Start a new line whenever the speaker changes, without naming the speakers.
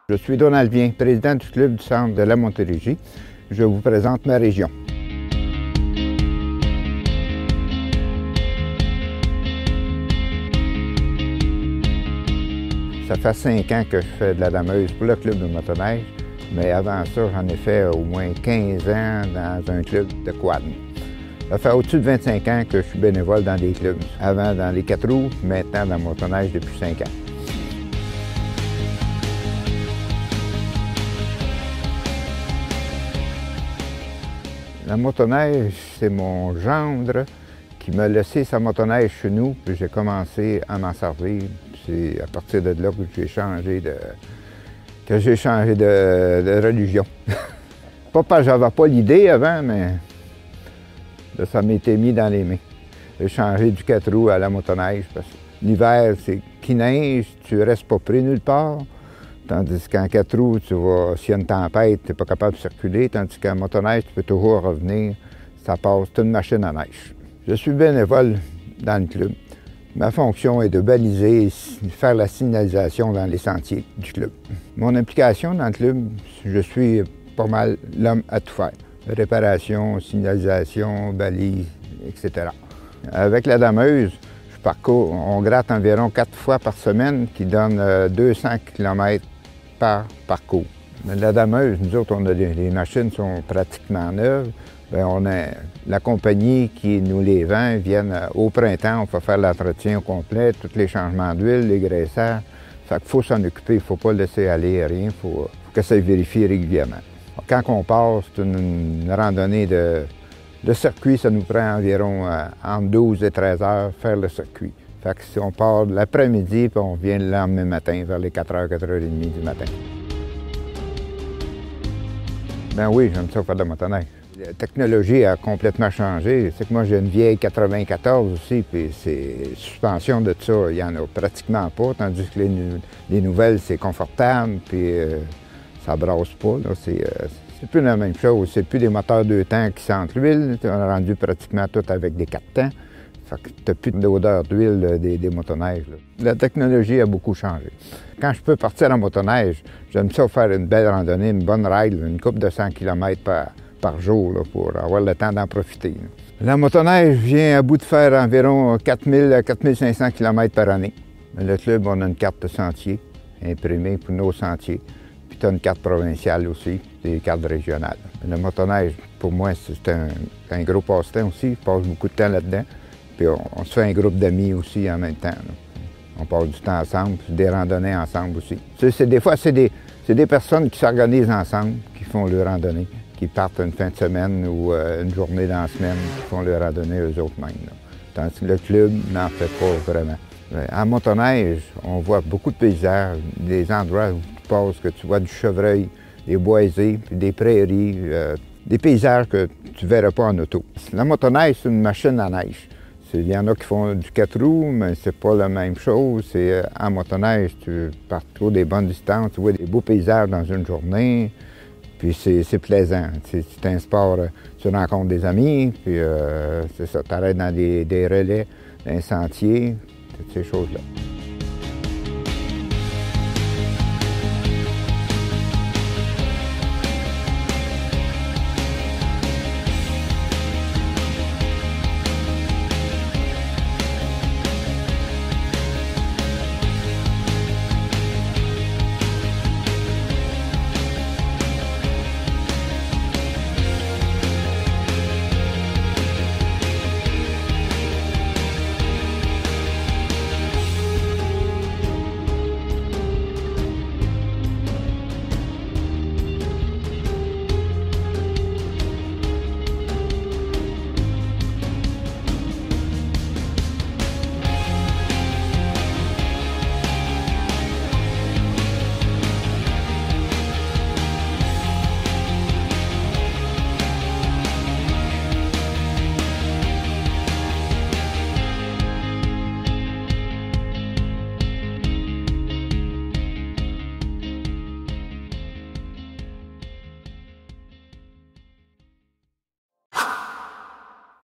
Je suis Donald Vien, président du club du centre de la Montérégie. Je vous présente ma région. Ça fait 5 ans que je fais de la dameuse pour le club de motoneige, mais avant ça, j'en ai fait au moins 15 ans dans un club de quad. Ça fait au-dessus de 25 ans que je suis bénévole dans des clubs. Avant dans les 4 roues, maintenant dans la motoneige depuis 5 ans. La motoneige, c'est mon gendre qui m'a laissé sa motoneige chez nous, puis j'ai commencé à m'en servir. C'est à partir de là que j'ai changé de religion. Pas parce que j'avais pas l'idée avant, mais ça m'était mis dans les mains. J'ai changé du 4 roues à la motoneige parce que l'hiver, c'est qu'il neige, tu restes pas pris nulle part. Tandis qu'en 4 roues, s'il y a une tempête, tu n'es pas capable de circuler. Tandis qu'en motoneige, tu peux toujours revenir. Ça passe, c'est une machine à neige. Je suis bénévole dans le club. Ma fonction est de baliser et faire la signalisation dans les sentiers du club. Mon implication dans le club, je suis pas mal l'homme à tout faire. Réparation, signalisation, balise, etc. Avec la dameuse, on gratte environ 4 fois par semaine, qui donne 200 km par parcours. La dameuse, nous autres, les machines sont pratiquement neuves. Bien, on a la compagnie qui nous les vend, viennent au printemps, on fait faire l'entretien au complet, tous les changements d'huile, les graissages. Fait qu'il faut s'en occuper, il ne faut pas laisser aller rien, il faut que ça se vérifie régulièrement. Quand on part, c'est une randonnée de circuit, ça nous prend environ entre 12 et 13 heures faire le circuit. Fait que si on part l'après-midi, puis on vient le lendemain matin, vers les 4h, 4h30 du matin. Ben oui, j'aime ça faire de la motoneige. La technologie a complètement changé. C'est que moi, j'ai une vieille 94 aussi, puis c'est suspension de ça, il n'y en a pratiquement pas, tandis que les nouvelles, c'est confortable, puis ça brasse pas. C'est plus la même chose. C'est plus des moteurs 2 temps qui sentent l'huile. On a rendu pratiquement tout avec des 4 temps. Fait que tu n'as plus d'odeur d'huile des motoneiges. La technologie a beaucoup changé. Quand je peux partir en motoneige, j'aime ça faire une belle randonnée, une bonne ride, une couple de 100 km par jour là, pour avoir le temps d'en profiter. La motoneige vient à bout de faire environ 4000 à 4500 km par année. Le club, on a une carte de sentier imprimée pour nos sentiers. Puis tu as une carte provinciale aussi, des cartes régionales. Le motoneige, pour moi, c'est un gros passe-temps aussi. Je passe beaucoup de temps là-dedans. Puis on se fait un groupe d'amis aussi en même temps. Là. On passe du temps ensemble, puis des randonnées ensemble aussi. Des fois, c'est des personnes qui s'organisent ensemble, qui font leur randonnée, qui partent une fin de semaine ou une journée dans la semaine, qui font leur randonnée eux-mêmes. Tandis que le club n'en fait pas vraiment. En motoneige, on voit beaucoup de paysages, des endroits où tu passes, que tu vois du chevreuil, des boisés, puis des prairies, des paysages que tu ne verrais pas en auto. La motoneige, c'est une machine à neige. Il y en a qui font du 4 roues, mais c'est pas la même chose. En motoneige, tu pars trop des bonnes distances, tu vois des beaux paysages dans une journée, puis c'est plaisant. C'est un sport, tu rencontres des amis, puis c'est ça, tu arrêtes dans des relais, dans un sentier, toutes ces choses-là.